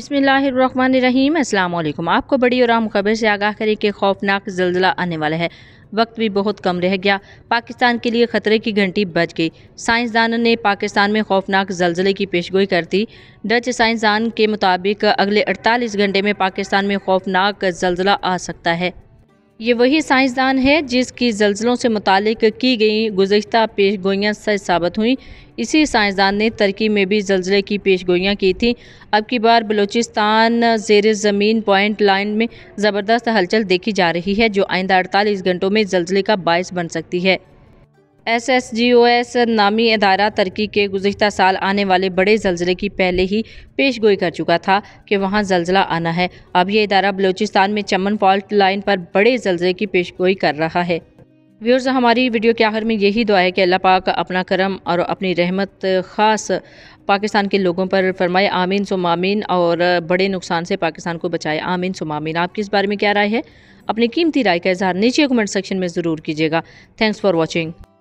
बिस्मिल्लाहिर्रहमानिर्रहीम। अस्सलाम वालेकुम। आपको बड़ी और अहम खबर से आगाह करें कि खौफनाक ज़ल्ज़ला आने वाला है। वक्त भी बहुत कम रह गया। पाकिस्तान के लिए खतरे की घंटी बज गई। साइंसदानों ने पाकिस्तान में खौफनाक ज़ल्ज़ले की पेशगोई कर दी। डच साइंसदान के मुताबिक अगले 48 घंटे में पाकिस्तान में खौफनाक ज़ल्ज़ला आ सकता है। ये वही साइंसदान है जिसकी ज़ल्ज़लों से मुतालिक की गई गुज़िश्ता पेशगोइयाँ सच साबित हुई। इसी साइंसदान ने तुर्की में भी ज़ल्ज़ले की पेशगोइयाँ की थी। अब की बार बलूचिस्तान ज़ेर ज़मीन पॉइंट लाइन में ज़बरदस्त हलचल देखी जा रही है, जो आइंदा 48 घंटों में ज़ल्ज़ले का बायस बन सकती है। SSGOS नामी इदारा तुर्की के गुज़िश्ता साल आने वाले बड़े ज़ल्ज़ले की पहले ही पेशगोई कर चुका था कि वहां ज़ल्ज़ला आना है। अब ये इदारा बलूचिस्तान में चमन फॉल्ट लाइन पर बड़े ज़ल्ज़ले की पेशगोई कर रहा है। व्यूअर्स, हमारी वीडियो के आखिर में यही दुआ है कि अल्लाह पाक अपना करम और अपनी रहमत ख़ास पाकिस्तान के लोगों पर फरमाए। आमीन सुम आमीन। और बड़े नुकसान से पाकिस्तान को बचाए। आमीन सुम आमीन। आपकी इस बारे में क्या राय है? अपनी कीमती राय का इज़हार नीचे कमेंट सेक्शन में ज़रूर कीजिएगा। Thanks for watching.